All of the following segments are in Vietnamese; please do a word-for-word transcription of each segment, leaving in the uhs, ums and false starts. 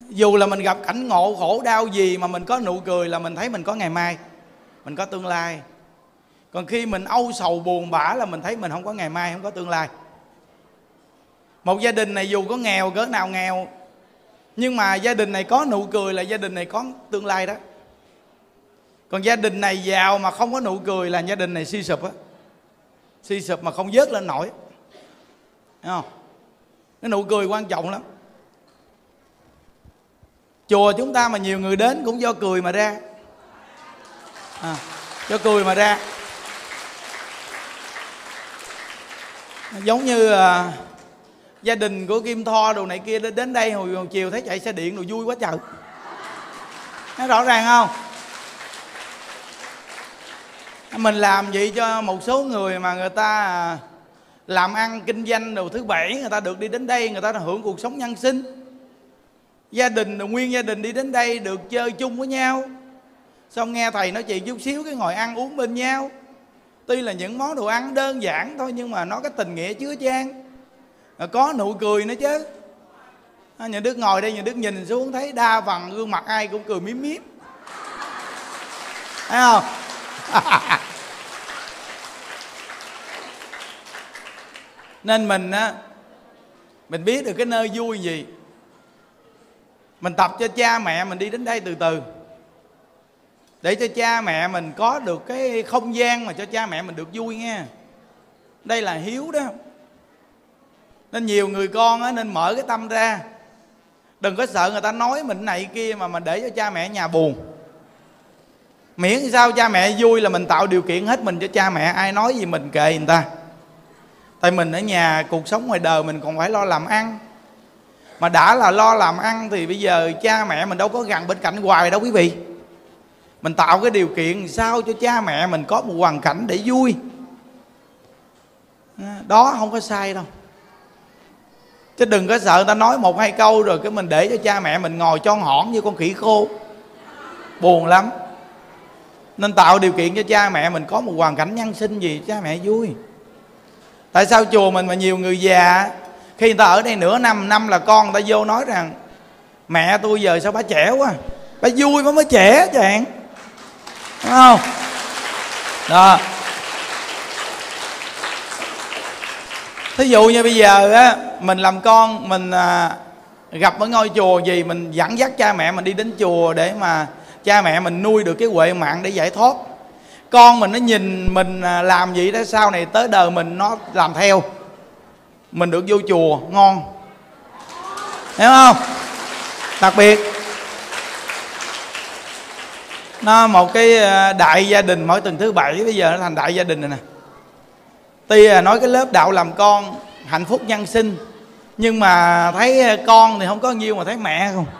Dù là mình gặp cảnh ngộ khổ đau gì mà mình có nụ cười là mình thấy mình có ngày mai, mình có tương lai. Còn khi mình âu sầu buồn bã là mình thấy mình không có ngày mai, không có tương lai. Một gia đình này dù có nghèo cỡ nào nghèo, nhưng mà gia đình này có nụ cười là gia đình này có tương lai đó. Còn gia đình này giàu mà không có nụ cười là gia đình này suy sụp á. Suy sụp mà không vớt lên nổi. Thấy không? Cái nụ cười quan trọng lắm. Chùa chúng ta mà nhiều người đến cũng do cười mà ra, à, do cười mà ra. Giống như à, gia đình của Kim Tho đồ này kia đến đây hồi, hồi chiều thấy chạy xe điện đồ vui quá trời. Nó rõ ràng không? Mình làm vậy cho một số người mà người ta làm ăn kinh doanh đồ thứ bảy, người ta được đi đến đây, người ta hưởng cuộc sống nhân sinh. Gia đình, nguyên gia đình đi đến đây được chơi chung với nhau, xong nghe thầy nói chuyện chút xíu cái ngồi ăn uống bên nhau. Tuy là những món đồ ăn đơn giản thôi nhưng mà nó cái tình nghĩa chứa chan, có nụ cười nữa chứ. Nhà Đức ngồi đây, nhà Đức nhìn xuống thấy đa phần gương mặt ai cũng cười miếm miếm, thấy không? Nên mình á, mình biết được cái nơi vui gì, mình tập cho cha mẹ mình đi đến đây từ từ, để cho cha mẹ mình có được cái không gian mà cho cha mẹ mình được vui nghe. Đây là hiếu đó. Nên nhiều người con á, nên mở cái tâm ra. Đừng có sợ người ta nói mình này kia mà mình để cho cha mẹ nhà buồn. Miễn sao cha mẹ vui là mình tạo điều kiện hết mình cho cha mẹ. Ai nói gì mình kệ người ta. Tại mình ở nhà, cuộc sống ngoài đời mình còn phải lo làm ăn. Mà đã là lo làm ăn thì bây giờ cha mẹ mình đâu có gần bên cạnh hoài đâu quý vị. Mình tạo cái điều kiện sao cho cha mẹ mình có một hoàn cảnh để vui. Đó không có sai đâu. Chứ đừng có sợ người ta nói một hai câu rồi cái mình để cho cha mẹ mình ngồi tròn hỏn như con khỉ khô, buồn lắm. Nên tạo điều kiện cho cha mẹ mình có một hoàn cảnh nhân sinh gì cha mẹ vui. Tại sao chùa mình mà nhiều người già, khi người ta ở đây nửa năm, năm là con người ta vô nói rằng mẹ tôi giờ sao bà trẻ quá, bà vui mà mới trẻ chàng, đúng không? Đó. Thí dụ như bây giờ á, mình làm con, mình à, gặp ở ngôi chùa gì, mình dẫn dắt cha mẹ mình đi đến chùa để mà cha mẹ mình nuôi được cái huệ mạng để giải thoát. Con mình nó nhìn mình làm vậy đó, sau này tới đời mình nó làm theo. Mình được vô chùa ngon, hiểu không? Đặc biệt nó một cái đại gia đình mỗi tuần thứ bảy, bây giờ nó thành đại gia đình rồi nè. Tuy là nói cái lớp đạo làm con hạnh phúc nhân sinh, nhưng mà thấy con thì không có nhiêu mà thấy mẹ không.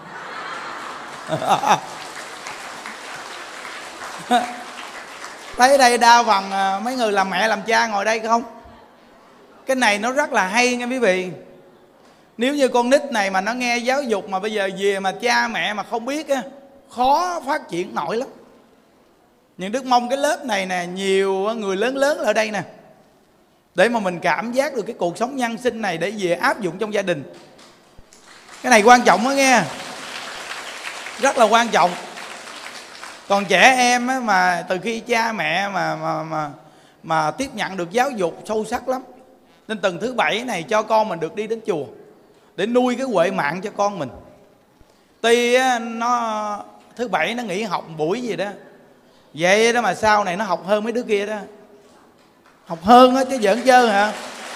Thấy đây đa phần mấy người làm mẹ làm cha ngồi đây không? Cái này nó rất là hay nha quý vị. Nếu như con nít này mà nó nghe giáo dục mà bây giờ về mà cha mẹ mà không biết á, khó phát triển nổi lắm. Nhưng Đức mong cái lớp này nè, nhiều người lớn lớn ở đây nè, để mà mình cảm giác được cái cuộc sống nhân sinh này để về áp dụng trong gia đình. Cái này quan trọng đó nghe, rất là quan trọng. Còn trẻ em á, mà từ khi cha mẹ mà, mà, mà, mà tiếp nhận được giáo dục sâu sắc lắm. Nên tuần thứ bảy này cho con mình được đi đến chùa để nuôi cái huệ mạng cho con mình. Tuy á, nó thứ bảy nó nghỉ học buổi gì đó, vậy đó mà sau này nó học hơn mấy đứa kia đó. Học hơn á chứ giỡn chơi hả?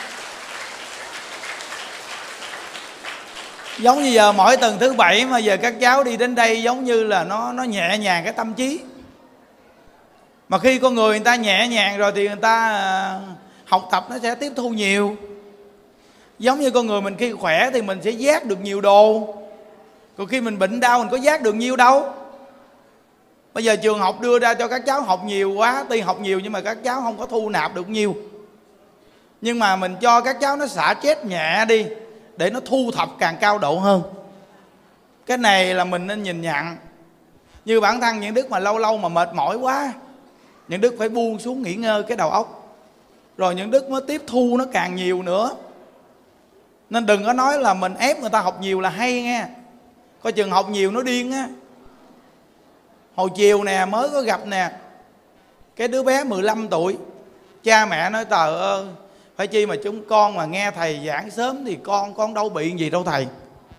Giống như giờ mỗi tuần thứ bảy mà giờ các cháu đi đến đây giống như là nó nó nhẹ nhàng cái tâm trí. Mà khi con người người ta nhẹ nhàng rồi thì người ta học tập nó sẽ tiếp thu nhiều. Giống như con người mình khi khỏe thì mình sẽ giác được nhiều đồ. Còn khi mình bệnh đau mình có giác được nhiều đâu. Bây giờ trường học đưa ra cho các cháu học nhiều quá, tuy học nhiều nhưng mà các cháu không có thu nạp được nhiều. Nhưng mà mình cho các cháu nó xả chết nhẹ đi, để nó thu thập càng cao độ hơn. Cái này là mình nên nhìn nhận. Như bản thân những Đức mà lâu lâu mà mệt mỏi quá, những Đức phải buông xuống nghỉ ngơi cái đầu óc, rồi những Đức mới tiếp thu nó càng nhiều nữa. Nên đừng có nói là mình ép người ta học nhiều là hay nghe. Coi chừng học nhiều nó điên á. Hồi chiều nè mới có gặp nè, cái đứa bé mười lăm tuổi, cha mẹ nói trời ơi, phải chi mà chúng con mà nghe thầy giảng sớm thì con con đâu bị gì đâu thầy.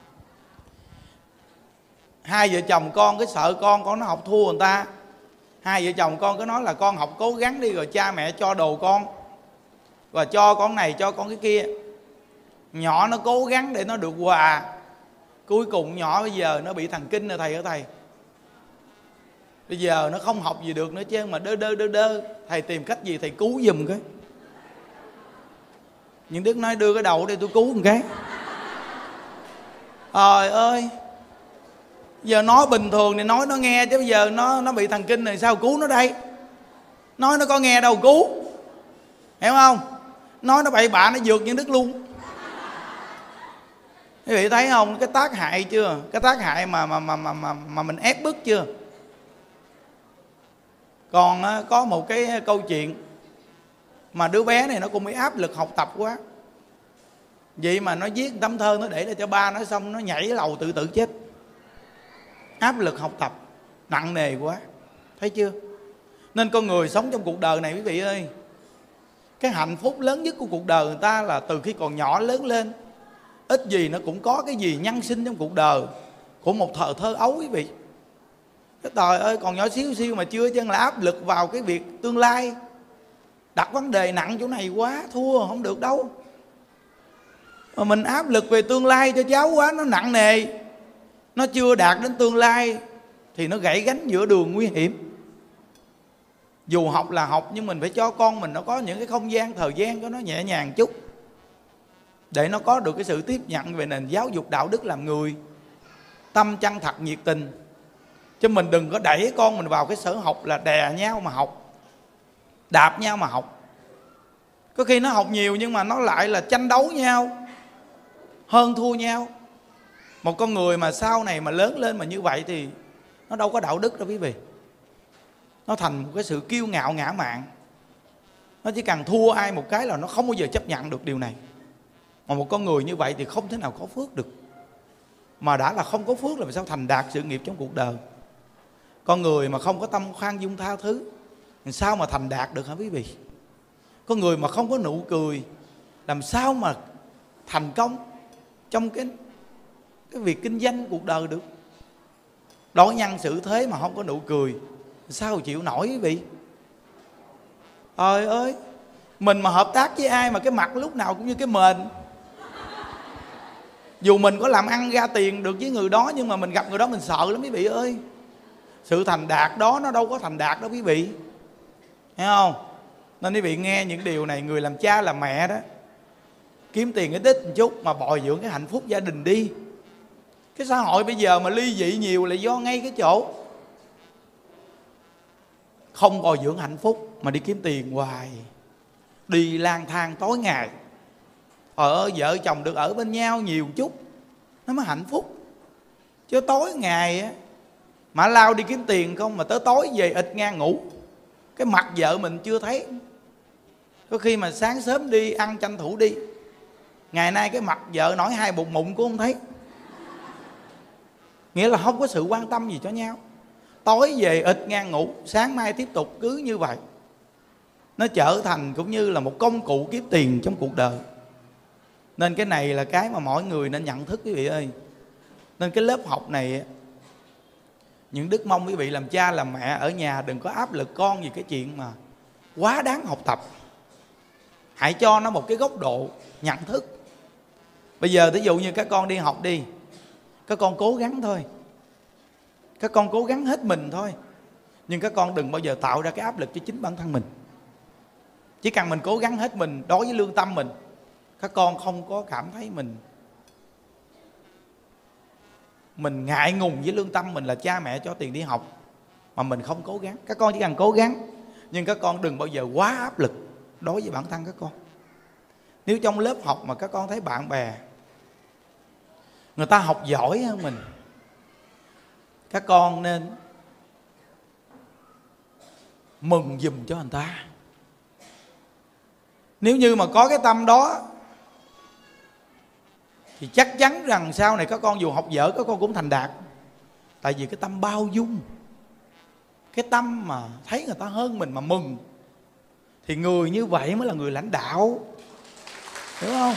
Hai vợ chồng con cái sợ con con nó học thua người ta. Hai vợ chồng con cứ nói là con học cố gắng đi, rồi cha mẹ cho đồ con, và cho con này cho con cái kia. Nhỏ nó cố gắng để nó được quà, cuối cùng nhỏ bây giờ nó bị thần kinh rồi thầy ơi thầy. Bây giờ nó không học gì được nữa chứ, mà đơ đơ đơ đơ. Thầy tìm cách gì thầy cứu giùm cái. Những Đức nói đưa cái đầu đây tôi cứu một cái. Trời ơi, giờ nói bình thường thì nói nó nghe, chứ bây giờ nó nó bị thần kinh này sao cứu nó đây. Nói nó có nghe đâu cứu, hiểu không? Nói nó bậy bạ nó vượt Những Đức luôn. Quý vị thấy không, cái tác hại chưa? Cái tác hại mà mà mà mà mà, mà mình ép bức chưa? Còn á, có một cái câu chuyện mà đứa bé này nó cũng bị áp lực học tập quá, vậy mà nó viết tấm thơ nó để lại cho ba nó, xong nó nhảy lầu tự tử chết. Áp lực học tập nặng nề quá, thấy chưa? Nên con người sống trong cuộc đời này quý vị ơi, cái hạnh phúc lớn nhất của cuộc đời người ta là từ khi còn nhỏ lớn lên. Ít gì nó cũng có cái gì nhân sinh trong cuộc đời của một thời thơ ấu quý vị. Cái trời ơi, còn nhỏ xíu xíu mà chưa chân là áp lực vào cái việc tương lai, đặt vấn đề nặng chỗ này quá, thua không được đâu. Mà mình áp lực về tương lai cho cháu quá, nó nặng nề, nó chưa đạt đến tương lai thì nó gãy gánh giữa đường nguy hiểm. Dù học là học, nhưng mình phải cho con mình nó có những cái không gian, thời gian cho nó nhẹ nhàng chút, để nó có được cái sự tiếp nhận về nền giáo dục đạo đức làm người, tâm chân thật nhiệt tình. Chứ mình đừng có đẩy con mình vào cái sở học là đè nhau mà học, đạp nhau mà học. Có khi nó học nhiều nhưng mà nó lại là tranh đấu nhau, hơn thua nhau. Một con người mà sau này mà lớn lên mà như vậy thì nó đâu có đạo đức đâu quý vị. Nó thành một cái sự kiêu ngạo ngã mạn. Nó chỉ cần thua ai một cái là nó không bao giờ chấp nhận được điều này. Mà một con người như vậy thì không thể nào có phước được. Mà đã là không có phước là sao thành đạt sự nghiệp trong cuộc đời. Con người mà không có tâm khoan dung tha thứ, sao mà thành đạt được hả quý vị? Con người mà không có nụ cười, làm sao mà thành công trong cái, cái việc kinh doanh cuộc đời được? Đối nhân xử thế mà không có nụ cười, sao chịu nổi quý vị? Trời ơi, mình mà hợp tác với ai mà cái mặt lúc nào cũng như cái mền. Dù mình có làm ăn ra tiền được với người đó, nhưng mà mình gặp người đó mình sợ lắm quý vị ơi. Sự thành đạt đó nó đâu có thành đạt đâu quý vị, thấy không? Nên quý vị nghe những điều này, người làm cha làm mẹ đó, kiếm tiền cái tích một chút mà bồi dưỡng cái hạnh phúc gia đình đi. Cái xã hội bây giờ mà ly dị nhiều là do ngay cái chỗ không bồi dưỡng hạnh phúc mà đi kiếm tiền hoài, đi lang thang tối ngày. Ở vợ chồng được ở bên nhau nhiều chút nó mới hạnh phúc. Chứ tối ngày á mà lao đi kiếm tiền không, mà tới tối về ịt ngang ngủ, cái mặt vợ mình chưa thấy. Có khi mà sáng sớm đi ăn tranh thủ đi, ngày nay cái mặt vợ nổi hai bụng mụn cũng không thấy. Nghĩa là không có sự quan tâm gì cho nhau. Tối về ịt ngang ngủ, sáng mai tiếp tục cứ như vậy. Nó trở thành cũng như là một công cụ kiếm tiền trong cuộc đời. Nên cái này là cái mà mỗi người nên nhận thức quý vị ơi. Nên cái lớp học này, những Đức mong quý vị làm cha làm mẹ ở nhà đừng có áp lực con về cái chuyện mà quá đáng học tập. Hãy cho nó một cái góc độ nhận thức. Bây giờ ví dụ như các con đi học đi, các con cố gắng thôi, các con cố gắng hết mình thôi, nhưng các con đừng bao giờ tạo ra cái áp lực cho chính bản thân mình. Chỉ cần mình cố gắng hết mình đối với lương tâm mình, các con không có cảm thấy mình Mình ngại ngùng với lương tâm mình là cha mẹ cho tiền đi học mà mình không cố gắng. Các con chỉ cần cố gắng, nhưng các con đừng bao giờ quá áp lực đối với bản thân các con. Nếu trong lớp học mà các con thấy bạn bè người ta học giỏi hơn mình, các con nên mừng giùm cho người ta. Nếu như mà có cái tâm đó thì chắc chắn rằng sau này các con dù học dở các con cũng thành đạt. Tại vì cái tâm bao dung, cái tâm mà thấy người ta hơn mình mà mừng, thì người như vậy mới là người lãnh đạo, hiểu không?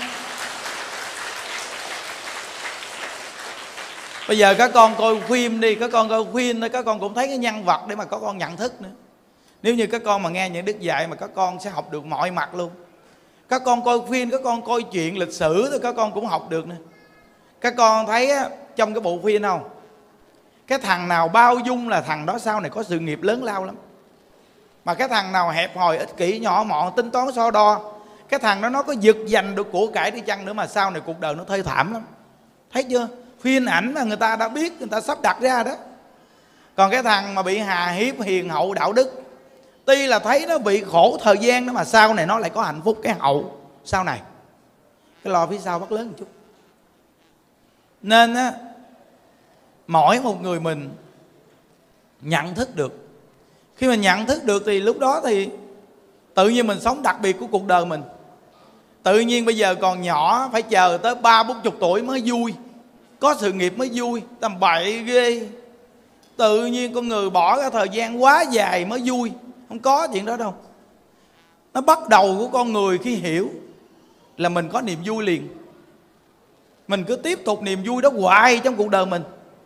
Bây giờ các con coi phim đi, các con coi phim thôi, các con cũng thấy cái nhân vật để mà các con nhận thức nữa. Nếu như các con mà nghe những đức dạy mà các con sẽ học được mọi mặt luôn. Các con coi phim, các con coi chuyện lịch sử thì các con cũng học được nữa. Các con thấy á, trong cái bộ phim không, cái thằng nào bao dung là thằng đó sau này có sự nghiệp lớn lao lắm. Mà cái thằng nào hẹp hòi, ích kỷ, nhỏ mọn, tính toán so đo, cái thằng đó nó có giật giành được của cải đi chăng nữa mà sau này cuộc đời nó thê thảm lắm. Thấy chưa? Phim ảnh mà người ta đã biết, người ta sắp đặt ra đó. Còn cái thằng mà bị hà hiếp, hiền hậu, đạo đức, tuy là thấy nó bị khổ thời gian đó mà sau này nó lại có hạnh phúc cái hậu sau này. Cái lo phía sau bắt lớn một chút. Nên á, mỗi một người mình nhận thức được. Khi mình nhận thức được thì lúc đó thì tự nhiên mình sống đặc biệt của cuộc đời mình. Tự nhiên bây giờ còn nhỏ phải chờ tới ba bốn chục tuổi mới vui, có sự nghiệp mới vui. Tầm bậy ghê. Tự nhiên con người bỏ ra thời gian quá dài mới vui. Không có chuyện đó đâu. Nó bắt đầu của con người khi hiểu là mình có niềm vui liền. Mình cứ tiếp tục niềm vui đó hoài trong cuộc đời mình,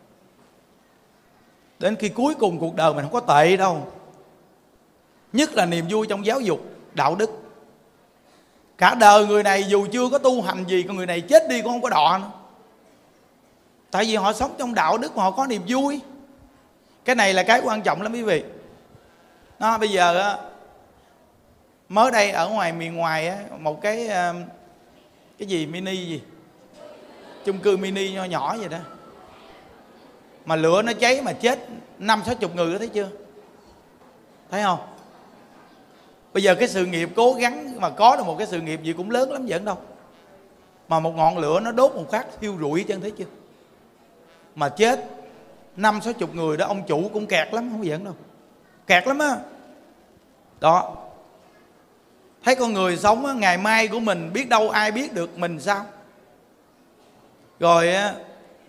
đến khi cuối cùng cuộc đời mình không có tệ đâu. Nhất là niềm vui trong giáo dục, đạo đức. Cả đời người này dù chưa có tu hành gì, còn người này chết đi cũng không có đọ nữa. Tại vì họ sống trong đạo đức mà họ có niềm vui. Cái này là cái quan trọng lắm quý vị. Nó bây giờ á, mới đây ở ngoài miền ngoài á, một cái cái gì mini gì, chung cư mini nho nhỏ vậy đó, mà lửa nó cháy mà chết năm sáu chục người đó, thấy chưa? Thấy không? Bây giờ cái sự nghiệp cố gắng mà có được một cái sự nghiệp gì cũng lớn lắm giỡn đâu. Mà một ngọn lửa nó đốt một phát thiêu rụi chân, thấy chưa? Mà chết năm sáu chục người đó, ông chủ cũng kẹt lắm, không giỡn đâu. Kẹt lắm á. Đó. Thấy con người sống á, ngày mai của mình biết đâu ai biết được mình sao. Rồi á,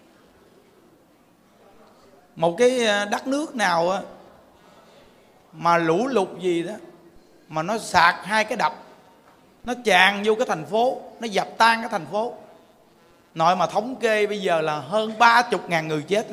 một cái đất nước nào á, mà lũ lụt gì đó mà nó sạt hai cái đập, nó tràn vô cái thành phố, nó dập tan cái thành phố. Nội mà thống kê bây giờ là hơn ba chục ngàn người chết.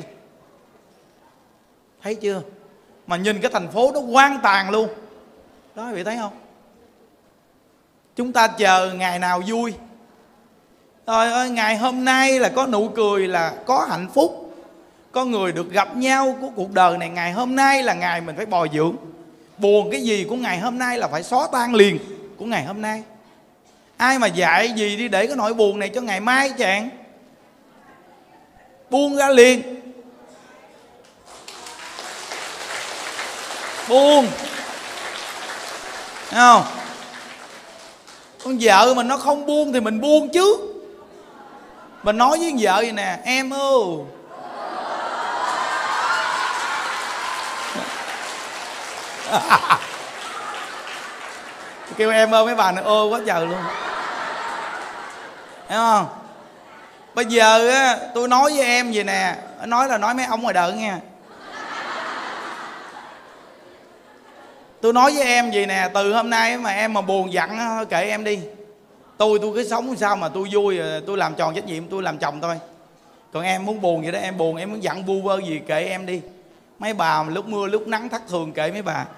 Thấy chưa? Mà nhìn cái thành phố nó hoang tàn luôn. Đó, quý vị thấy không? Chúng ta chờ ngày nào vui. Trời ơi, ngày hôm nay là có nụ cười, là có hạnh phúc, có người được gặp nhau của cuộc đời này. Ngày hôm nay là ngày mình phải bồi dưỡng. Buồn cái gì của ngày hôm nay là phải xóa tan liền của ngày hôm nay. Ai mà dạy gì đi để cái nỗi buồn này cho ngày mai chàng, buông ra liền. Buông, thấy không? Con vợ mà nó không buông thì mình buông chứ. Mình nói với vợ vậy nè: em ơi, kêu em ơi, mấy bà này ơ quá trời luôn, thấy không? Bây giờ á, tôi nói với em vậy nè, nói là nói mấy ông ngoài đời nha. Tôi nói với em vậy nè, từ hôm nay mà em mà buồn giận thôi kệ em đi. Tôi tôi cứ sống sao mà tôi vui, tôi làm tròn trách nhiệm, tôi làm chồng thôi. Còn em muốn buồn vậy đó, em buồn, em muốn giận vu vơ gì kệ em đi. Mấy bà lúc mưa lúc nắng thất thường kệ mấy bà.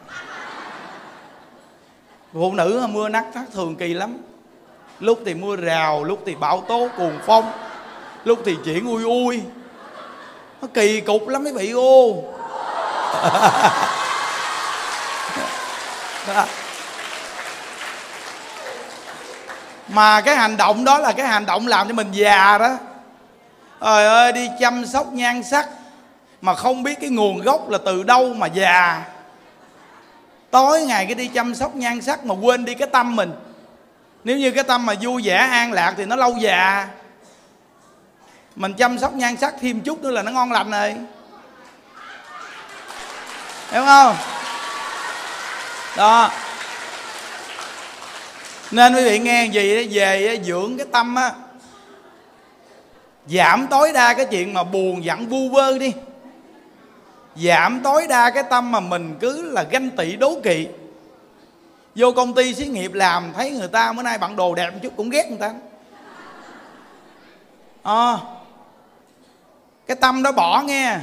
Phụ nữ mưa nắng thất thường kỳ lắm. Lúc thì mưa rào, lúc thì bão tố cuồng phong, lúc thì chuyện ui ui. Nó kỳ cục lắm mấy vị ô. Mà cái hành động đó là cái hành động làm cho mình già đó. Trời ơi, đi chăm sóc nhan sắc mà không biết cái nguồn gốc là từ đâu mà già. Tối ngày cái đi chăm sóc nhan sắc mà quên đi cái tâm mình. Nếu như cái tâm mà vui vẻ an lạc thì nó lâu già. Mình chăm sóc nhan sắc thêm chút nữa là nó ngon lành rồi, hiểu không? Đó. Nên quý vị nghe gì đó, về dưỡng cái tâm á, Giảm tối đa cái chuyện mà buồn giận vu vơ đi. Giảm tối đa cái tâm mà mình cứ là ganh tị đố kỵ. Vô công ty xí nghiệp làm thấy người ta bữa nay bận đồ đẹp một chút cũng ghét người ta. à, Cái tâm đó bỏ nghe.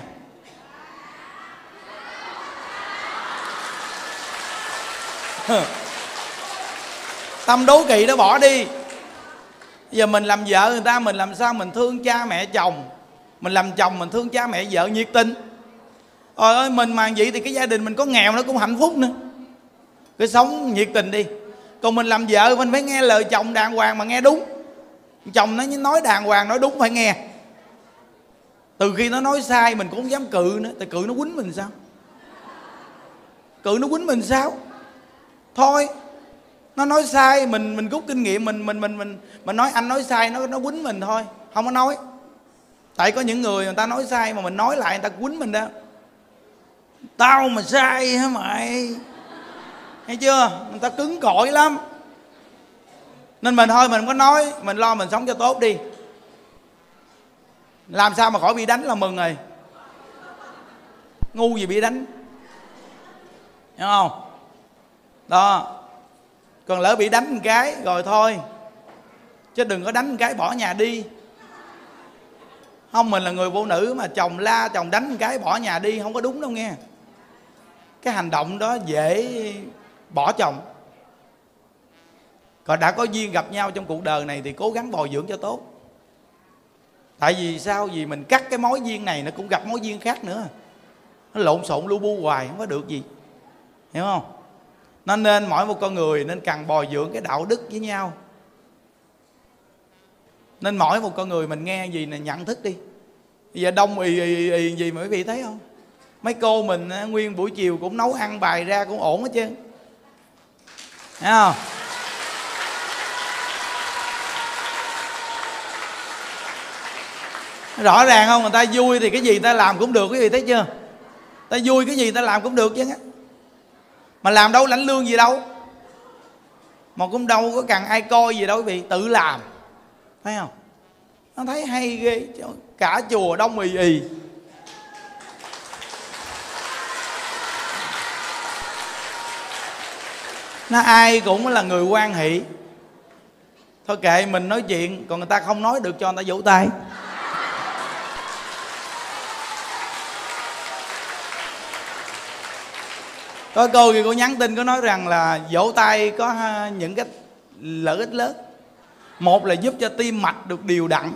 Tâm đố kỵ đó bỏ đi. Giờ mình làm vợ người ta, mình làm sao mình thương cha mẹ chồng. Mình làm chồng mình thương cha mẹ vợ nhiệt tình. Trời ơi, mình mà vậy thì cái gia đình mình có nghèo nó cũng hạnh phúc nữa. Cứ sống nhiệt tình đi. Còn mình làm vợ mình phải nghe lời chồng đàng hoàng mà nghe đúng. Chồng nó nói đàng hoàng nói đúng phải nghe. Từ khi nó nói sai mình cũng không dám cự nữa. Tại cự nó quýnh mình sao? Cự nó quýnh mình sao? Thôi nó nói sai mình mình rút kinh nghiệm, mình mình mình mình mình nói anh nói sai, nó nó quýnh mình thôi, không có nói. Tại có những người người ta nói sai mà mình nói lại người ta quýnh mình đó. Tao mà sai hả mày? Thấy chưa? Người ta cứng cỏi lắm. Nên mình thôi mình không có nói, mình lo mình sống cho tốt đi. Làm sao mà khỏi bị đánh là mừng rồi. Ngu gì bị đánh, hiểu không? Đó. Còn lỡ bị đánh một cái rồi thôi. Chứ đừng có đánh một cái bỏ nhà đi. Không, mình là người phụ nữ mà chồng la chồng đánh một cái bỏ nhà đi không có đúng đâu nghe. Cái hành động đó dễ bỏ chồng. Còn đã có duyên gặp nhau trong cuộc đời này thì cố gắng bồi dưỡng cho tốt. Tại vì sao? Vì mình cắt cái mối duyên này nó cũng gặp mối duyên khác nữa. Nó lộn xộn lu bu hoài không có được gì. Hiểu không? Nó nên mỗi một con người nên cần bồi dưỡng cái đạo đức với nhau. Nên mỗi một con người mình nghe gì là nhận thức đi. Bây giờ đông ì ì ì gì mà quý vị thấy không? Mấy cô mình nguyên buổi chiều cũng nấu ăn bài ra cũng ổn hết trơn. Thấy không? Rõ ràng không? Người ta vui thì cái gì ta làm cũng được, quý vị thấy chưa? Ta vui cái gì ta làm cũng được chứ. Mà làm đâu lãnh lương gì đâu. Mà cũng đâu có cần ai coi gì đâu quý vị, tự làm. Thấy không? Nó thấy hay ghê. Cả chùa đông ì ì. Nó ai cũng là người quan hệ. Thôi kệ mình nói chuyện. Còn người ta không nói được cho người ta vỗ tay. Có cô thì cô nhắn tin có nói rằng là vỗ tay có những cái lợi ích lớn. Một là giúp cho tim mạch được đều đặn.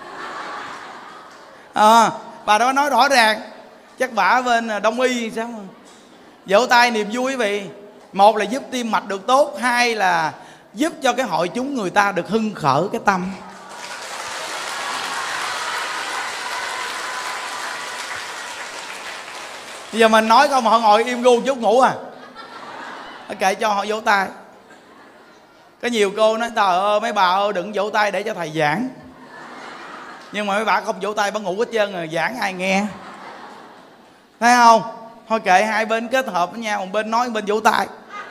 À, bà đó nói rõ ràng. Chắc bà ở bên Đông y sao mà. Vỗ tay niềm vui quý vị. Một là giúp tim mạch được tốt. Hai là giúp cho cái hội chúng người ta được hưng khởi cái tâm. Bây giờ mình nói không mà họ ngồi im gu chút ngủ à. Kệ cho họ vỗ tay. Có nhiều cô nói trời ơi mấy bà ơi đừng vỗ tay để cho thầy giảng. Nhưng mà mấy bà không vỗ tay bà ngủ hết trơn rồi, giảng ai nghe. Thấy không? Thôi kệ hai bên kết hợp với nhau, một bên nói một bên vỗ tay.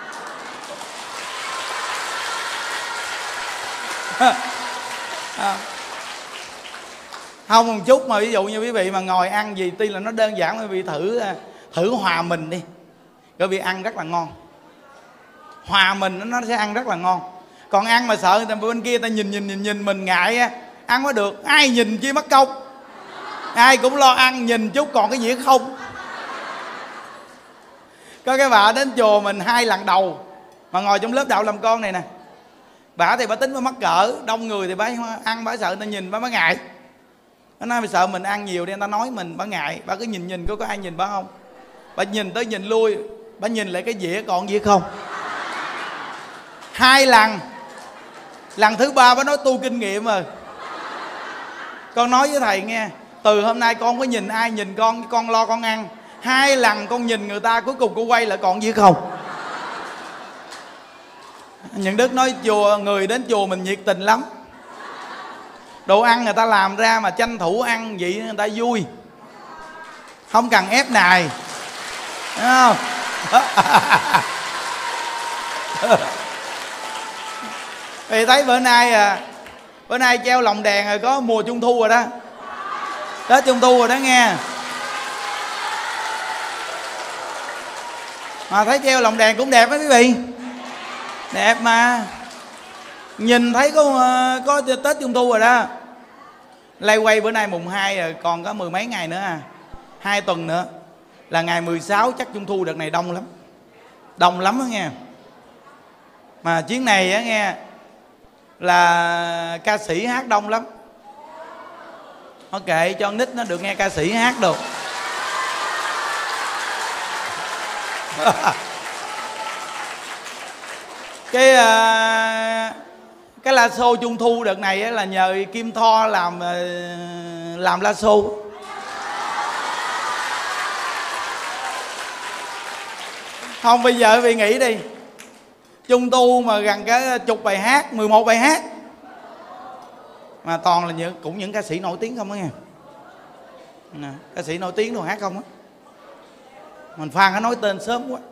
À. Không một chút mà ví dụ như quý vị mà ngồi ăn gì tuy là nó đơn giản, quý vị thử thử hòa mình đi. Quý vị ăn rất là ngon. Hòa mình nó sẽ ăn rất là ngon. Còn ăn mà sợ người ta bên kia ta nhìn nhìn nhìn nhìn mình ngại á, ăn có được, ai nhìn chi mất công. Ai cũng lo ăn nhìn chút còn cái gì không. Có cái bà đến chùa mình hai lần đầu mà ngồi trong lớp đạo làm con này nè. Bà thì bà tính bà mắc cỡ, đông người thì bà ăn bà sợ người ta nhìn bà bà ngại. Bà nói bà sợ mình ăn nhiều đi người ta nói mình bà ngại. Bà cứ nhìn nhìn có có ai nhìn bà không. Bà nhìn tới nhìn lui, bà nhìn lại cái dĩa còn dĩa không. Hai lần. Lần thứ ba bà nói tu kinh nghiệm rồi. Con nói với thầy nghe, từ hôm nay con có nhìn ai nhìn con, con lo con ăn. Hai lần con nhìn người ta cuối cùng cô quay lại còn dĩa không. Những Đức nói chùa, người đến chùa mình nhiệt tình lắm. Đồ ăn người ta làm ra mà tranh thủ ăn vậy người ta vui. Không cần ép nài. Đúng không? Thì thấy bữa nay à, bữa nay treo lồng đèn rồi, có mùa trung thu rồi đó. Tết Trung Thu rồi đó nghe. Mà thấy treo lồng đèn cũng đẹp đó quý vị. Đẹp mà. Nhìn thấy có có Tết Trung Thu rồi đó. Lay quay bữa nay mùng hai rồi, còn có mười mấy ngày nữa à. Hai tuần nữa là ngày mười sáu, chắc Trung Thu đợt này đông lắm. Đông lắm đó nghe. Mà chuyến này á nghe là ca sĩ hát đông lắm. Ok, cho con nít nó được nghe ca sĩ hát được. Cái uh, cái la show Trung Thu đợt này á, là nhờ Kim Tho làm uh, làm la show. Không, bây giờ vì nghĩ đi, Trung Thu mà gần cái chục bài hát, mười một bài hát, mà toàn là những cũng những ca sĩ nổi tiếng không á nghe. Nè, ca sĩ nổi tiếng đồ hát không á. Mình Phan nó nói tên sớm quá.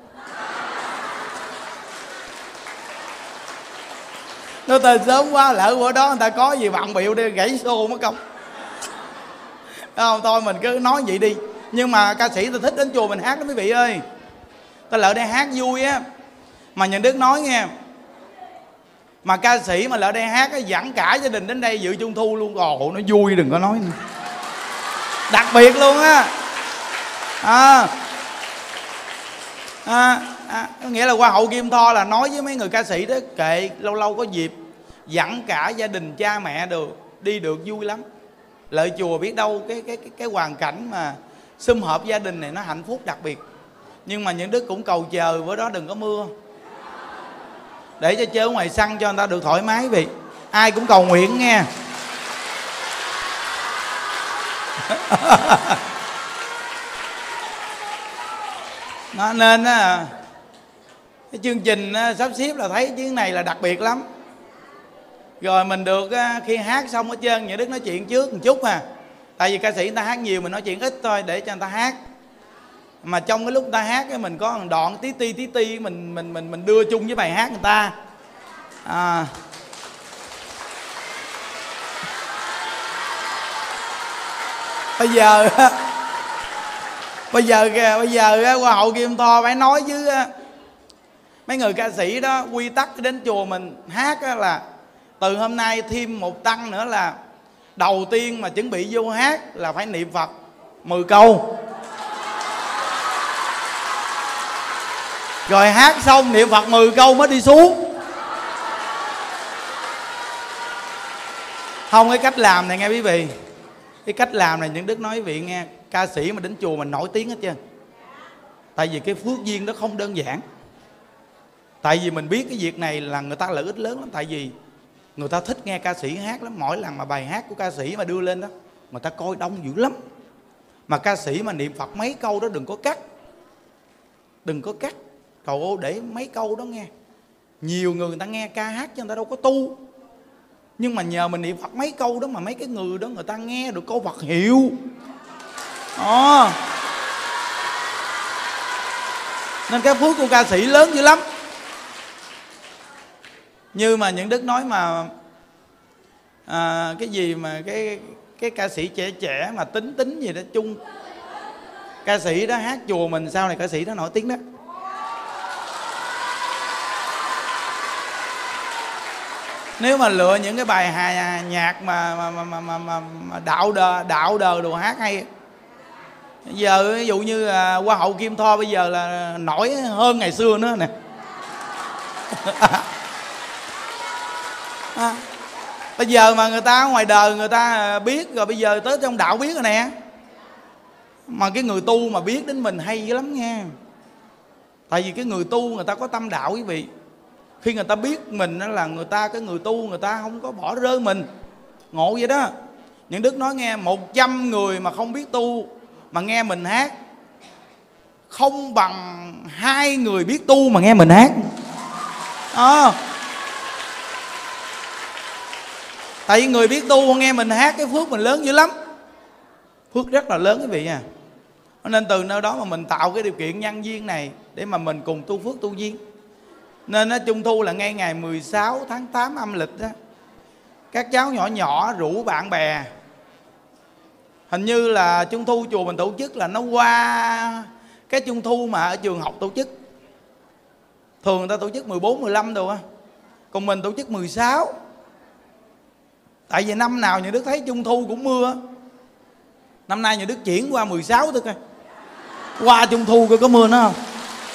Nói tên sớm quá, lỡ bữa đó người ta có gì bận bịu đi gãy xô mất công. Không, thôi mình cứ nói vậy đi. Nhưng mà ca sĩ tôi thích đến chùa mình hát đó quý vị ơi. Ta lỡ đây hát vui á. Mà Nhân Đức nói nghe, mà ca sĩ mà lỡ đây hát á, dẫn cả gia đình đến đây dự Trung Thu luôn. Ồ, nó vui đừng có nói nữa. Đặc biệt luôn á. À, à, à, nghĩa là Hoa hậu Kim Tho là nói với mấy người ca sĩ đó, kệ lâu lâu có dịp dẫn cả gia đình cha mẹ được đi được vui lắm. Lợi chùa biết đâu cái cái cái, cái hoàn cảnh mà sum họp gia đình này nó hạnh phúc đặc biệt. Nhưng mà những Đức cũng cầu chờ bữa đó đừng có mưa, để cho chơi ngoài sân cho người ta được thoải mái vì ai cũng cầu nguyện nghe. Nó nên á, cái chương trình á, sắp xếp là thấy chuyến này là đặc biệt lắm. Rồi mình được á, khi hát xong hết trơn, Những Đức nói chuyện trước một chút à. Tại vì ca sĩ người ta hát nhiều, mình nói chuyện ít thôi để cho người ta hát. Mà trong cái lúc người ta hát á, mình có một đoạn tí ti tí ti mình mình mình mình đưa chung với bài hát người ta. À, bây giờ bây giờ kìa, bây giờ Hoa hậu Kim Tho phải nói với mấy người ca sĩ đó, quy tắc đến chùa mình hát là từ hôm nay thêm một tăng nữa là đầu tiên mà chuẩn bị vô hát là phải niệm Phật mười câu. Rồi hát xong niệm Phật mười câu mới đi xuống. Không, cái cách làm này nghe quý vị, cái cách làm này Những Đức nói quý vị nghe, ca sĩ mà đến chùa mình nổi tiếng hết trơn. Tại vì cái phước duyên đó không đơn giản. Tại vì mình biết cái việc này là người ta lợi ích lớn lắm. Tại vì người ta thích nghe ca sĩ hát lắm. Mỗi lần mà bài hát của ca sĩ mà đưa lên đó, người ta coi đông dữ lắm. Mà ca sĩ mà niệm Phật mấy câu đó đừng có cắt. Đừng có cắt. Trời ơi, để mấy câu đó nghe. Nhiều người người ta nghe ca hát chứ người ta đâu có tu. Nhưng mà nhờ mình niệm Phật mấy câu đó mà mấy cái người đó người ta nghe được câu Phật hiệu. Ờ. Nên cái phước của ca sĩ lớn dữ lắm. Như mà Những Đức nói mà à, cái gì mà cái cái ca sĩ trẻ trẻ mà tính tính gì đó chung, ca sĩ đó hát chùa mình sau này ca sĩ đó nổi tiếng đó. Nếu mà lựa những cái bài hà nhạc mà mà mà mà, mà, mà đạo đờ đạo đờ đồ hát hay, giờ ví dụ như là Hoa hậu Kim Tho bây giờ là nổi hơn ngày xưa nữa nè. À, bây giờ mà người ta ở ngoài đời người ta biết rồi, bây giờ tới trong đạo biết rồi nè. Mà cái người tu mà biết đến mình hay lắm nha. Tại vì cái người tu người ta có tâm đạo quý vị. Khi người ta biết mình là người ta, cái người tu người ta không có bỏ rơi mình. Ngộ vậy đó. Những Đức nói nghe, một trăm người mà không biết tu mà nghe mình hát không bằng hai người biết tu mà nghe mình hát. À, tại vì người biết tu nghe mình hát cái phước mình lớn dữ lắm. Phước rất là lớn quý vị à. Nên từ nơi đó mà mình tạo cái điều kiện nhân duyên này để mà mình cùng tu phước tu duyên. Nên nó Trung Thu là ngay ngày mười sáu tháng tám âm lịch đó, các cháu nhỏ nhỏ rủ bạn bè Hình như là trung thu chùa mình tổ chức là nó qua cái trung thu mà ở trường học tổ chức. Thường người ta tổ chức mười bốn, mười lăm đồ á, còn mình tổ chức mười sáu. Tại vì năm nào nhà Đức thấy trung thu cũng mưa. Năm nay nhà Đức chuyển qua mười sáu thôi coi, qua trung thu coi có mưa nữa không.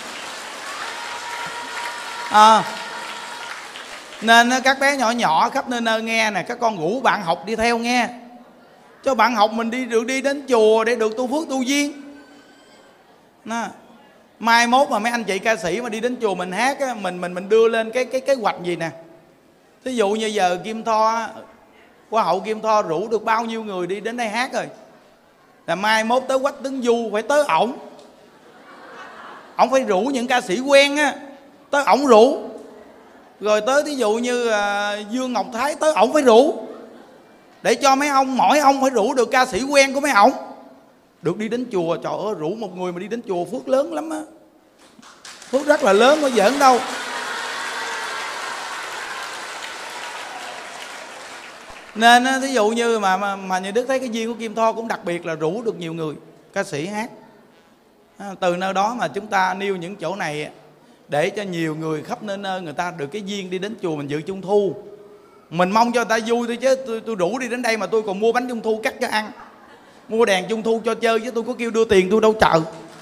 À, nên các bé nhỏ nhỏ khắp nơi nơi nghe nè, các con rủ bạn học đi theo nghe, cho bạn học mình đi được đi đến chùa để được tu phước tu duyên. Đó. Mai mốt mà mấy anh chị ca sĩ mà đi đến chùa mình hát á, mình mình mình đưa lên cái cái kế hoạch gì nè. Thí dụ như giờ Kim Tho, Hoa hậu Kim Tho rủ được bao nhiêu người đi đến đây hát rồi, là mai mốt tới Quách Tấn Du phải tới ổng. Ổng phải rủ những ca sĩ quen á, tới ổng rủ. Rồi tới thí dụ như à, Dương Ngọc Thái tới ổng phải rủ, để cho mấy ông, mỗi ông phải rủ được ca sĩ quen của mấy ổng được đi đến chùa. Trời ơi, rủ một người mà đi đến chùa phước lớn lắm á, phước rất là lớn, có giỡn đâu. Nên thí dụ như mà, mà mà nhà Đức thấy cái duyên của Kim Tho cũng đặc biệt là rủ được nhiều người ca sĩ hát. Từ nơi đó mà chúng ta nêu những chỗ này để cho nhiều người khắp nơi nơi người ta được cái duyên đi đến chùa mình dự trung thu. Mình mong cho người ta vui thôi, chứ tôi, tôi rủ đi đến đây mà tôi còn mua bánh trung thu cắt cho ăn, mua đèn trung thu cho chơi, chứ tôi có kêu đưa tiền tôi đâu chờ,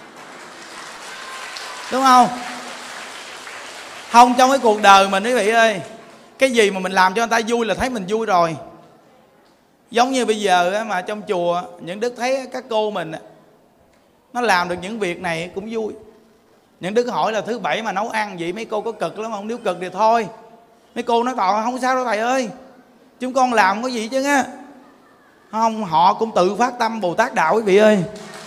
đúng không? Không, trong cái cuộc đời mình quý vị ơi, cái gì mà mình làm cho người ta vui là thấy mình vui rồi. Giống như bây giờ mà trong chùa những Đức thấy các cô mình nó làm được những việc này cũng vui. Những Đức hỏi là thứ bảy mà nấu ăn vậy mấy cô có cực lắm không? Nếu cực thì thôi. Mấy cô nói tỏ không sao đâu thầy ơi, chúng con làm có gì chứ á. Không, họ cũng tự phát tâm Bồ Tát đạo quý vị ơi.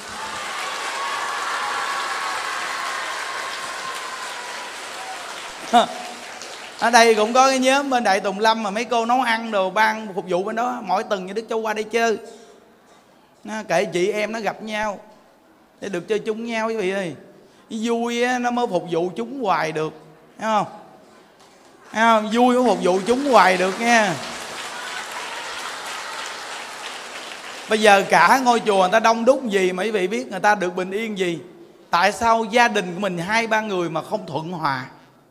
Ở đây cũng có cái nhóm bên Đại Tùng Lâm mà mấy cô nấu ăn đồ ban phục vụ bên đó, mỗi tuần như Đức cho qua đây chơi. Kể chị em nó gặp nhau để được chơi chung với nhau quý vị ơi. Vui á, nó mới phục vụ chúng hoài được, thấy không? Thấy không? Vui mới phục vụ chúng hoài được nha. Bây giờ cả ngôi chùa người ta đông đúc gì mà quý vị biết người ta được bình yên gì? Tại sao gia đình của mình hai ba người mà không thuận hòa?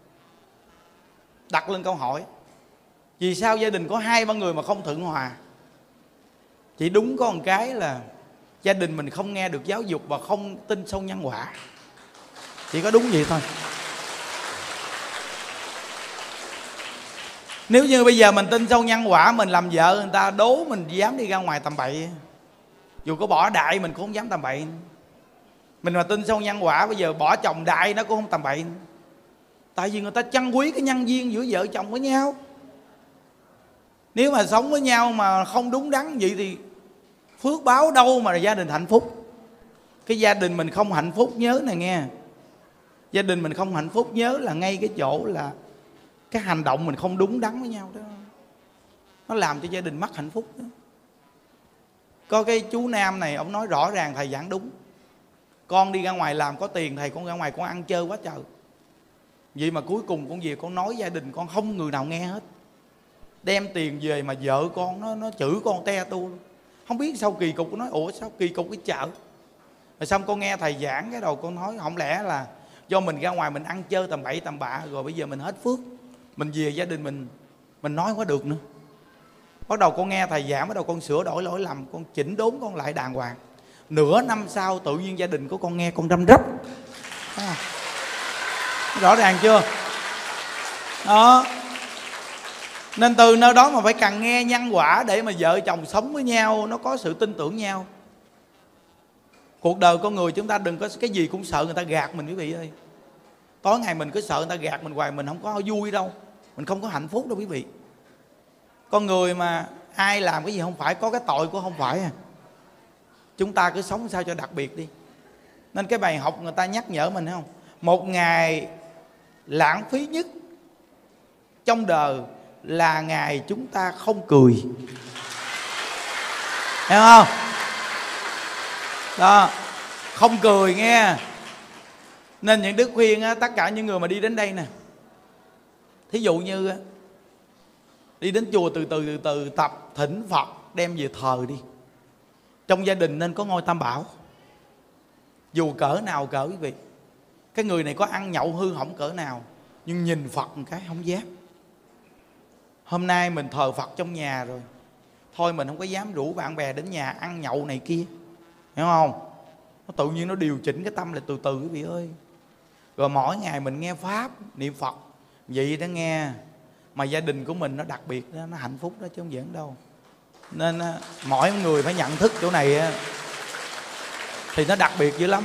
Đặt lên câu hỏi, vì sao gia đình có hai ba người mà không thuận hòa? Chỉ đúng có một cái là gia đình mình không nghe được giáo dục và không tin sâu nhân quả. Chỉ có đúng vậy thôi. Nếu như bây giờ mình tin sâu nhân quả, mình làm vợ người ta đố mình dám đi ra ngoài tầm bậy, dù có bỏ đại mình cũng không dám tầm bậy. Mình mà tin sâu nhân quả, bây giờ bỏ chồng đại nó cũng không tầm bậy. Tại vì người ta trân quý cái nhân duyên giữa vợ chồng với nhau. Nếu mà sống với nhau mà không đúng đắn vậy thì phước báo đâu mà là gia đình hạnh phúc. Cái gia đình mình không hạnh phúc nhớ nè nghe, gia đình mình không hạnh phúc nhớ là ngay cái chỗ là cái hành động mình không đúng đắn với nhau đó, nó làm cho gia đình mất hạnh phúc đó. Có cái chú Nam này, ông nói rõ ràng thầy giảng đúng. Con đi ra ngoài làm có tiền, thầy con ra ngoài con ăn chơi quá trời. Vậy mà cuối cùng con về con nói gia đình con không người nào nghe hết. Đem tiền về mà vợ con nó nó chửi con te tu. Không biết sao kỳ cục, nói ủa sao kỳ cục cái chợ. Rồi xong con nghe thầy giảng cái đầu con nói không lẽ là do mình ra ngoài mình ăn chơi tầm bậy tầm bạ rồi bây giờ mình hết phước, mình về gia đình mình mình nói không có được nữa. Bắt đầu con nghe thầy giảng, bắt đầu con sửa đổi lỗi lầm, con chỉnh đốn con lại đàng hoàng. Nửa năm sau tự nhiên gia đình của con nghe con răm rắp. À, rõ ràng chưa đó. Nên từ nơi đó mà phải cần nghe nhân quả để mà vợ chồng sống với nhau nó có sự tin tưởng nhau. Cuộc đời con người chúng ta đừng có cái gì cũng sợ người ta gạt mình quý vị ơi. Tối ngày mình cứ sợ người ta gạt mình hoài, mình không có vui đâu, mình không có hạnh phúc đâu quý vị. Con người mà ai làm cái gì không phải, có cái tội của không phải à. Chúng ta cứ sống sao cho đặc biệt đi. Nên cái bài học người ta nhắc nhở mình, thấy không? Một ngày lãng phí nhất trong đời là ngày chúng ta không cười, hiểu không? Đó, không cười nghe. Nên những Đức khuyên á, tất cả những người mà đi đến đây nè, thí dụ như á, đi đến chùa từ từ từ từ tập thỉnh Phật đem về thờ đi. Trong gia đình nên có ngôi tam bảo. Dù cỡ nào cỡ quý vị, cái người này có ăn nhậu hư hỏng cỡ nào, nhưng nhìn Phật một cái không dám. Hôm nay mình thờ Phật trong nhà rồi, thôi mình không có dám rủ bạn bè đến nhà ăn nhậu này kia, hiểu không? Nó tự nhiên nó điều chỉnh cái tâm là từ từ quý vị ơi. Rồi mỗi ngày mình nghe Pháp, niệm Phật vậy đó nghe. Mà gia đình của mình nó đặc biệt đó, nó hạnh phúc đó chứ không giỡn đâu. Nên mỗi người phải nhận thức chỗ này thì nó đặc biệt dữ lắm.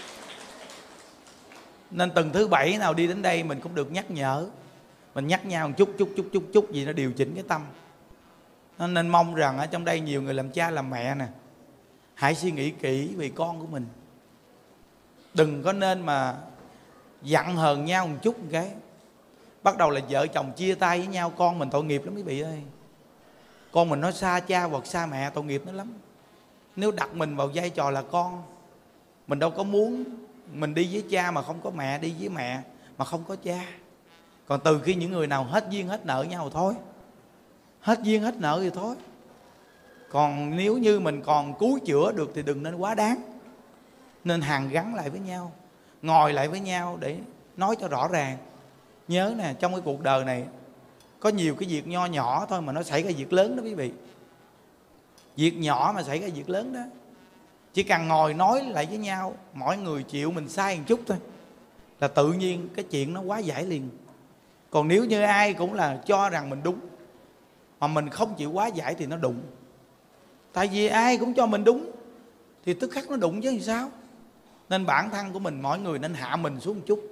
Nên từng thứ bảy nào đi đến đây mình cũng được nhắc nhở, mình nhắc nhau một chút chút chút chút chút gì nó điều chỉnh cái tâm. Nên mong rằng ở trong đây nhiều người làm cha làm mẹ nè, hãy suy nghĩ kỹ về con của mình. Đừng có nên mà giận hờn nhau một chút một cái, bắt đầu là vợ chồng chia tay với nhau, con mình tội nghiệp lắm quý vị ơi. Con mình nó xa cha hoặc xa mẹ tội nghiệp nó lắm. Nếu đặt mình vào vai trò là con, mình đâu có muốn mình đi với cha mà không có mẹ, đi với mẹ mà không có cha. Còn từ khi những người nào hết duyên hết nợ nhau thôi, hết duyên hết nợ thì thôi. Còn nếu như mình còn cứu chữa được thì đừng nên quá đáng. Nên hàn gắn lại với nhau, ngồi lại với nhau để nói cho rõ ràng. Nhớ nè, trong cái cuộc đời này có nhiều cái việc nho nhỏ thôi mà nó xảy ra việc lớn đó quý vị. Việc nhỏ mà xảy ra việc lớn đó. Chỉ cần ngồi nói lại với nhau, mỗi người chịu mình sai một chút thôi, là tự nhiên cái chuyện nó quá giải liền. Còn nếu như ai cũng là cho rằng mình đúng mà mình không chịu quá giải thì nó đụng. Tại vì ai cũng cho mình đúng thì tức khắc nó đụng chứ làm sao. Nên bản thân của mình, mỗi người nên hạ mình xuống một chút.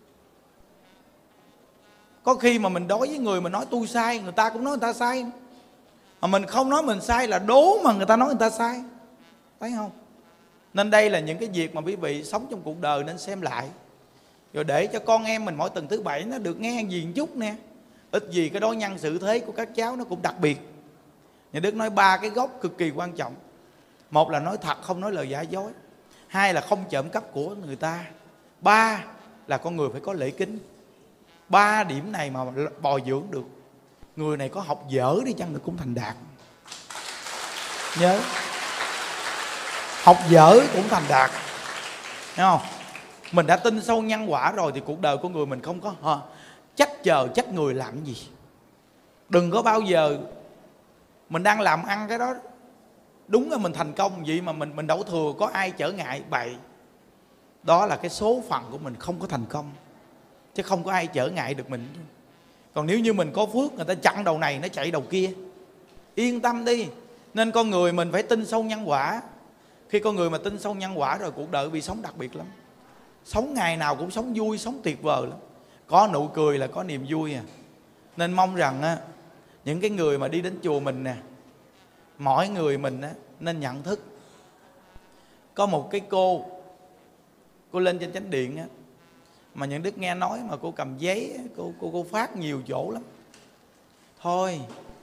Có khi mà mình đối với người mà nói tôi sai, người ta cũng nói người ta sai. Mà mình không nói mình sai là đố mà người ta nói người ta sai. Thấy không? Nên đây là những cái việc mà quý vị sống trong cuộc đời nên xem lại. Rồi để cho con em mình mỗi tuần thứ bảy nó được nghe gì một chút nè. Ít gì cái đối nhân xử thế của các cháu nó cũng đặc biệt. Nhà Đức nói ba cái gốc cực kỳ quan trọng. Một là nói thật, không nói lời giả dối. Hai là không trộm cắp của người ta. Ba là con người phải có lễ kính. Ba điểm này mà bồi dưỡng được, người này có học dở đi chăng nữa cũng thành đạt. Nhớ, học dở cũng thành đạt. Thấy không? Mình đã tin sâu nhân quả rồi thì cuộc đời của người mình không có hả, trách chờ trách người làm gì. Đừng có bao giờ mình đang làm ăn cái đó đúng là mình thành công vậy mà mình mình đổ thừa có ai trở ngại bậy. Đó là cái số phận của mình không có thành công, chứ không có ai trở ngại được mình. Còn nếu như mình có phước, người ta chặn đầu này nó chạy đầu kia, yên tâm đi. Nên con người mình phải tin sâu nhân quả. Khi con người mà tin sâu nhân quả rồi, cuộc đời bị sống đặc biệt lắm. Sống ngày nào cũng sống vui, sống tuyệt vời lắm. Có nụ cười là có niềm vui à. Nên mong rằng á, những cái người mà đi đến chùa mình nè, mỗi người mình á, nên nhận thức. Có một cái cô, cô lên trên chánh điện á, mà những Đức nghe nói mà cô cầm giấy, cô, cô, cô phát nhiều chỗ lắm. Thôi,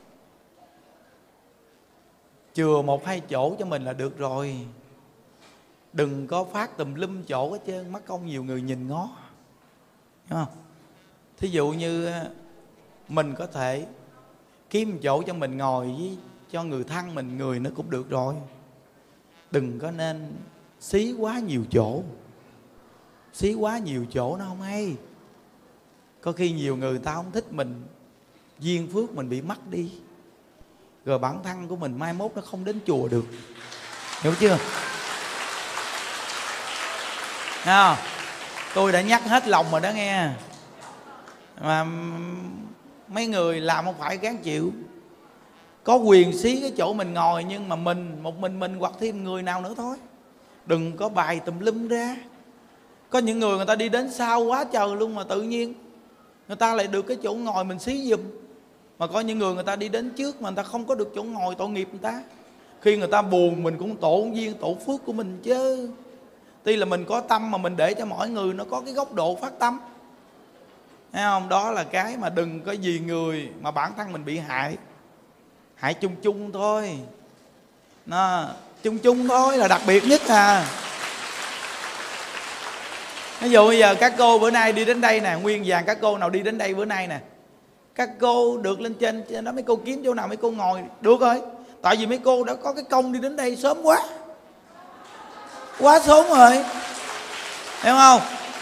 chừa một hai chỗ cho mình là được rồi. Đừng có phát tùm lum chỗ hết trơn, mất công nhiều người nhìn ngó. Hiểu không? Thí dụ như mình có thể kiếm chỗ cho mình ngồi với cho người thân mình, người nó cũng được rồi. Đừng có nên xí quá nhiều chỗ. Xí quá nhiều chỗ nó không hay. Có khi nhiều người ta không thích mình, duyên phước mình bị mất đi, rồi bản thân của mình mai mốt nó không đến chùa được. Hiểu chưa? Nào, tôi đã nhắc hết lòng rồi đó nghe. Mà mấy người làm không phải gán chịu. Có quyền xí cái chỗ mình ngồi, nhưng mà mình, một mình mình hoặc thêm người nào nữa thôi. Đừng có bài tùm lum ra. Có những người người ta đi đến sau quá trời luôn mà tự nhiên người ta lại được cái chỗ ngồi mình xí giùm. Mà có những người người ta đi đến trước mà người ta không có được chỗ ngồi, tội nghiệp người ta. Khi người ta buồn mình cũng tổ duyên, tổ phước của mình chứ. Tuy là mình có tâm mà mình để cho mọi người nó có cái góc độ phát tâm. Thấy không? Đó là cái mà đừng có vì người mà bản thân mình bị hại. Hại chung chung thôi. Nó chung chung thôi là đặc biệt nhất à. Ví dụ bây giờ các cô bữa nay đi đến đây nè, nguyên vàng các cô nào đi đến đây bữa nay nè, các cô được lên trên đó, mấy cô kiếm chỗ nào mấy cô ngồi được rồi. Tại vì mấy cô đã có cái công đi đến đây sớm quá. quá sớm rồi, hiểu không?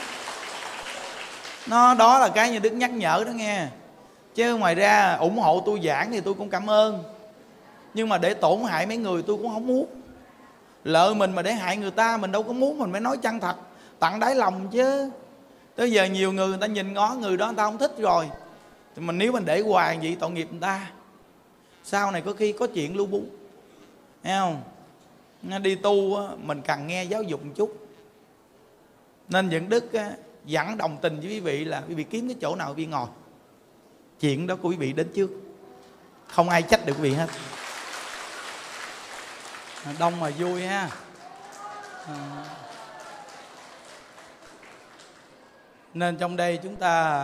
Nó đó là cái như Đức nhắc nhở đó nghe. Chứ ngoài ra ủng hộ tôi giảng thì tôi cũng cảm ơn, nhưng mà để tổn hại mấy người tôi cũng không muốn. Lỡ mình mà để hại người ta mình đâu có muốn. Mình phải nói chân thật, tận đáy lòng chứ. Tới giờ nhiều người người ta nhìn ngó người đó người ta không thích rồi, thì mình nếu mình để hoài vậy tội nghiệp người ta. Sau này có khi có chuyện lưu bu, thấy không? Đi tu mình cần nghe giáo dục một chút. Nên những Đức vẫn đồng tình với quý vị là quý vị kiếm cái chỗ nào quý vị ngồi, chuyện đó của quý vị đến trước, không ai trách được quý vị hết. Đông mà vui ha. À. Nên trong đây chúng ta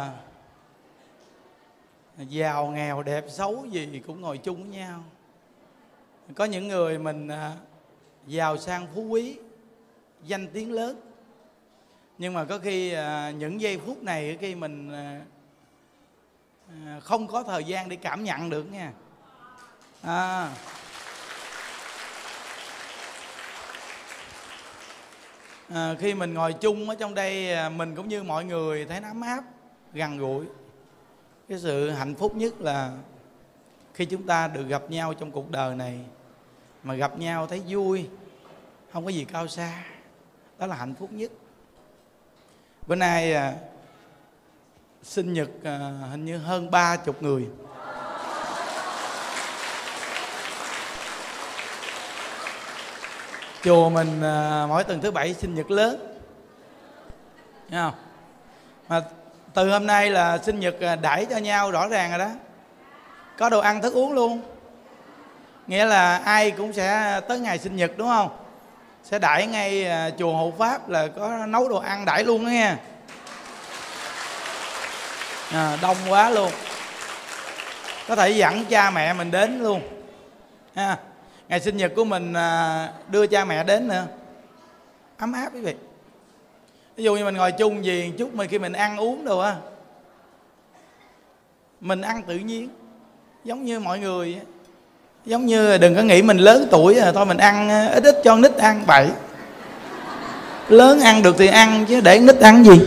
giàu nghèo đẹp xấu gì cũng ngồi chung với nhau. Có những người mình giàu sang phú quý, danh tiếng lớn, nhưng mà có khi những giây phút này khi mình không có thời gian để cảm nhận được nha. À, à, khi mình ngồi chung ở trong đây, mình cũng như mọi người thấy nó ấm áp, gần gũi. Cái sự hạnh phúc nhất là khi chúng ta được gặp nhau trong cuộc đời này, mà gặp nhau thấy vui, không có gì cao xa, đó là hạnh phúc nhất. Bữa nay à, sinh nhật à, hình như hơn ba chục người. Chùa mình à, mỗi tuần thứ bảy sinh nhật lớn, thấy không? Mà từ hôm nay là sinh nhật đãi cho nhau rõ ràng rồi đó. Có đồ ăn thức uống luôn. Nghĩa là ai cũng sẽ tới ngày sinh nhật đúng không? Sẽ đãi ngay chùa Hộ Pháp là có nấu đồ ăn đãi luôn đó nha. À, đông quá luôn. Có thể dẫn cha mẹ mình đến luôn ha. Ngày sinh nhật của mình đưa cha mẹ đến nữa, ấm áp quý vị. Ví dụ như mình ngồi chung gì chút mà khi mình ăn uống đồ á, mình ăn tự nhiên giống như mọi người. Giống như đừng có nghĩ mình lớn tuổi rồi thôi mình ăn ít ít cho nít ăn, bậy. Lớn ăn được thì ăn chứ để nít ăn gì.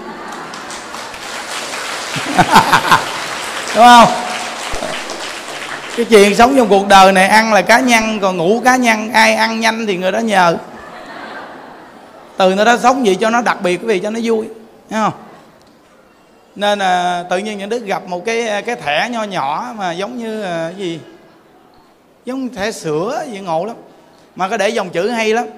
Đúng không? Cái chuyện sống trong cuộc đời này ăn là cá nhân, còn ngủ cá nhân. Ai ăn nhanh thì người đó nhờ. Từ nó đó sống vậy cho nó đặc biệt quý vị, cho nó vui, thấy không? Nên là tự nhiên những đứa gặp một cái cái thẻ nho nhỏ mà giống như cái gì, giống thẻ sữa gì ngộ lắm, mà có để dòng chữ hay lắm: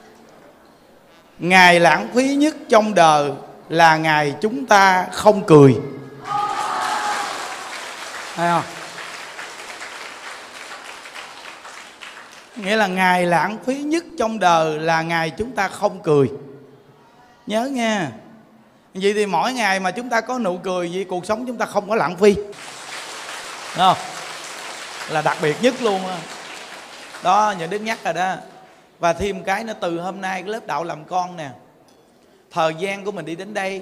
ngày lãng phí nhất trong đời là ngày chúng ta không cười. Thấy không? Nghĩa là ngày lãng phí nhất trong đời là ngày chúng ta không cười. Nhớ nha. Vậy thì mỗi ngày mà chúng ta có nụ cười, vậy cuộc sống chúng ta không có lãng phí. Đúng không? Là đặc biệt nhất luôn đó. Đó, những Đức nhắc rồi đó. Và thêm cái nữa, từ hôm nay cái lớp đạo làm con nè, thời gian của mình đi đến đây,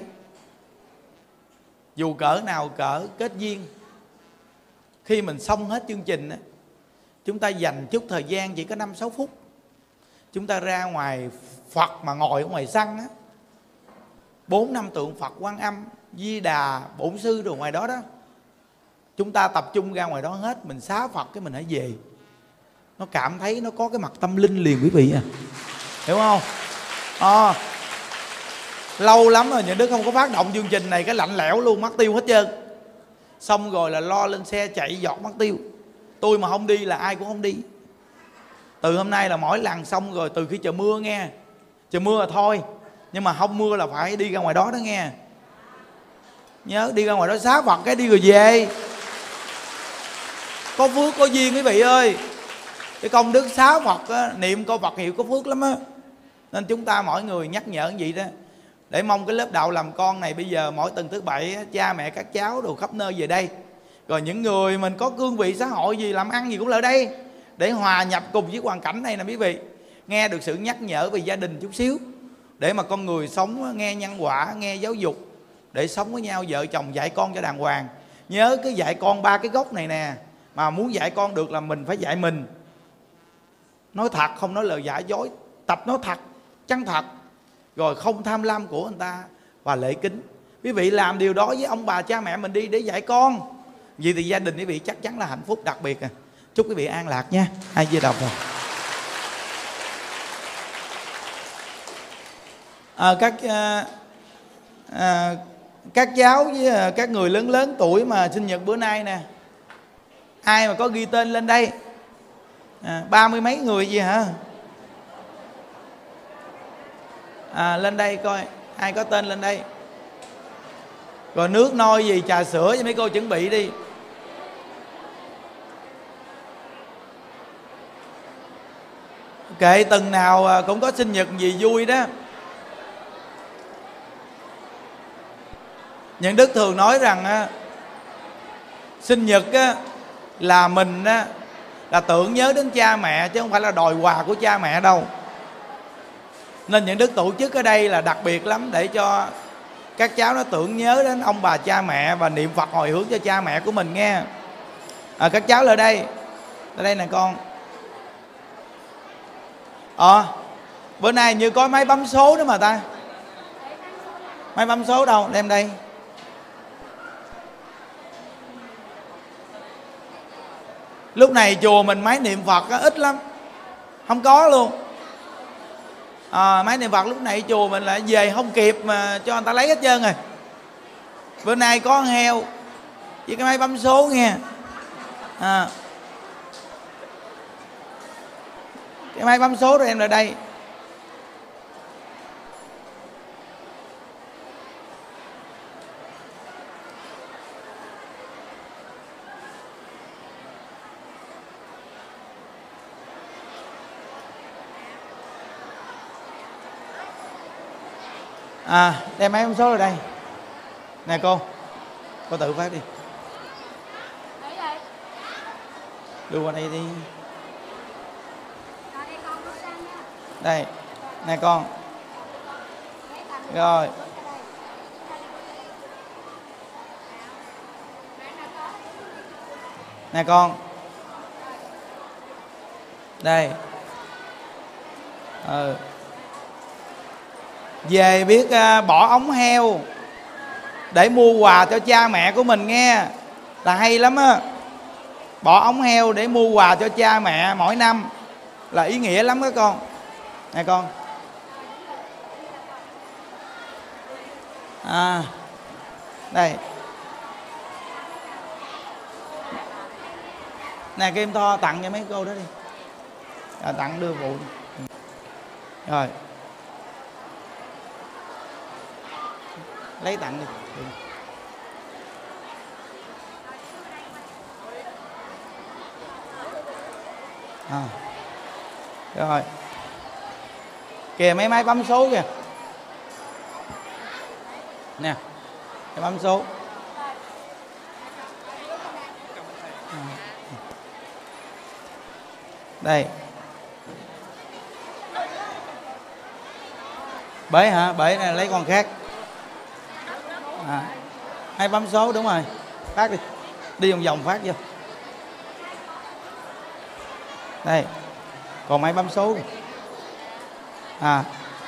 dù cỡ nào cỡ kết duyên, khi mình xong hết chương trình á, chúng ta dành chút thời gian chỉ có năm sáu phút, chúng ta ra ngoài Phật mà ngồi ở ngoài sân á, bốn năm tượng Phật Quan Âm, Di Đà, Bổn Sư rồi ngoài đó đó, chúng ta tập trung ra ngoài đó hết, mình xá Phật cái mình hãy về. Nó cảm thấy nó có cái mặt tâm linh liền quý vị à, hiểu không? À, lâu lắm rồi những đứa không có phát động chương trình này, cái lạnh lẽo luôn, mất tiêu hết trơn. Xong rồi là lo lên xe chạy giọt mất tiêu. Tôi mà không đi là ai cũng không đi. Từ hôm nay là mỗi lần xong rồi, từ khi trời mưa nghe, trời mưa là thôi, nhưng mà không mưa là phải đi ra ngoài đó đó nghe. Nhớ đi ra ngoài đó xá Phật cái đi rồi về. Có phước có duyên quý vị ơi. Cái công đức xá Phật á, niệm câu Phật hiệu có phước lắm á. Nên chúng ta mỗi người nhắc nhở như vậy đó, để mong cái lớp đạo làm con này bây giờ mỗi tuần thứ bảy á, cha mẹ các cháu đồ khắp nơi về đây. Rồi những người mình có cương vị xã hội gì, làm ăn gì cũng lại đây, để hòa nhập cùng với hoàn cảnh này nè quý vị. Nghe được sự nhắc nhở về gia đình chút xíu, để mà con người sống nghe nhân quả, nghe giáo dục, để sống với nhau vợ chồng dạy con cho đàng hoàng. Nhớ cái dạy con ba cái gốc này nè, mà muốn dạy con được là mình phải dạy mình. Nói thật, không nói lời giả dối, tập nói thật. chân thật, rồi không tham lam của người ta và lễ kính. Quý vị làm điều đó với ông bà cha mẹ mình đi để dạy con. Vì thì gia đình quý vị chắc chắn là hạnh phúc đặc biệt à. Chúc quý vị an lạc nha. Ai Di Đà Phật. À, các à, à, các cháu với các người lớn lớn tuổi mà sinh nhật bữa nay nè, ai mà có ghi tên lên đây? À, ba mươi mấy người gì hả? À, lên đây coi ai có tên lên đây. Rồi nước nôi gì trà sữa cho mấy cô chuẩn bị đi. Kệ từng nào cũng có sinh nhật gì vui đó. Những Đức thường nói rằng á, sinh nhật á, là mình á, là tưởng nhớ đến cha mẹ chứ không phải là đòi quà của cha mẹ đâu. Nên những Đức tổ chức ở đây là đặc biệt lắm, để cho các cháu nó tưởng nhớ đến ông bà cha mẹ và niệm Phật hồi hướng cho cha mẹ của mình nghe. À, các cháu lại đây, lại đây nè con. Ờ à, bữa nay như có máy bấm số nữa mà ta. Máy bấm số đâu, đem đây. Lúc này chùa mình máy niệm Phật á, ít lắm, không có luôn. À, máy niệm Phật lúc này chùa mình lại về không kịp mà cho người ta lấy hết trơn rồi. Bữa nay có con heo với cái máy bấm số nghe. À, cái máy bấm số rồi em lại đây. À, đem máy bấm số ở đây. Nè cô, cô tự phát đi. Đưa qua đây đi. Đây, nè con. Rồi. Nè con. Đây. Ừ. Về biết uh, bỏ ống heo để mua quà cho cha mẹ của mình nghe, là hay lắm á. Bỏ ống heo để mua quà cho cha mẹ mỗi năm là ý nghĩa lắm đó con. Nè con. À, đây. Nè Kim Tho tặng cho mấy cô đó đi. À, tặng đưa vụ. Rồi. Lấy tặng đi. À. Rồi. Kìa mấy máy bấm số kìa. Nè, cái bấm số. À. Đây. Bể hả? Bể này lấy con khác. À, hai bấm số đúng rồi. Phát đi. Đi vòng vòng phát vô. Đây. Còn máy bấm số kìa. À.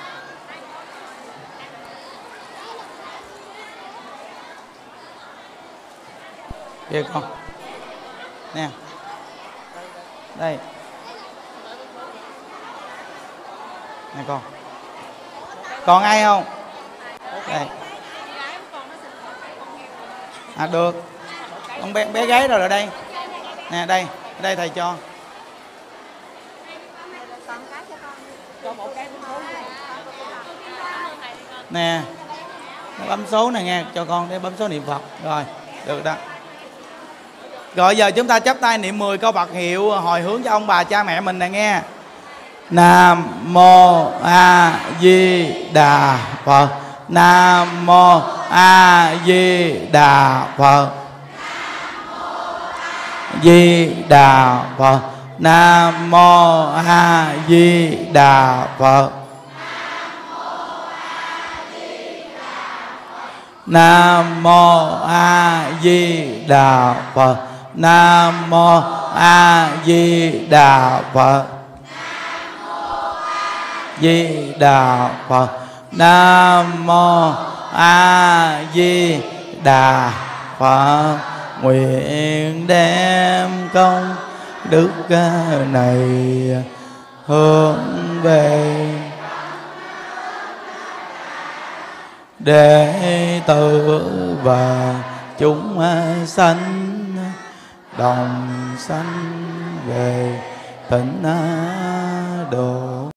Kìa con. Nè. Đây. Nè con. Còn ai không? Đây. À được. Con bé, bé gái rồi ở đây. Nè đây, đây thầy cho. Nè, bấm số này nghe, cho con để bấm số niệm Phật. Rồi, được đó. Rồi giờ chúng ta chắp tay niệm mười câu Phật hiệu hồi hướng cho ông bà cha mẹ mình nè nghe. Nam mô A Di Đà Phật. Nam mô A Di Đà Phật. Di Đà Phật. Nam mô A Di Đà Phật. Nam mô A Di Đà Phật. Nam mô A Di Đà Phật. Di Đà Phật. Nam mô A Di Đà Phật. Nguyện đem công đức này hướng về đệ tử và chúng sanh đồng sanh về tịnh độ.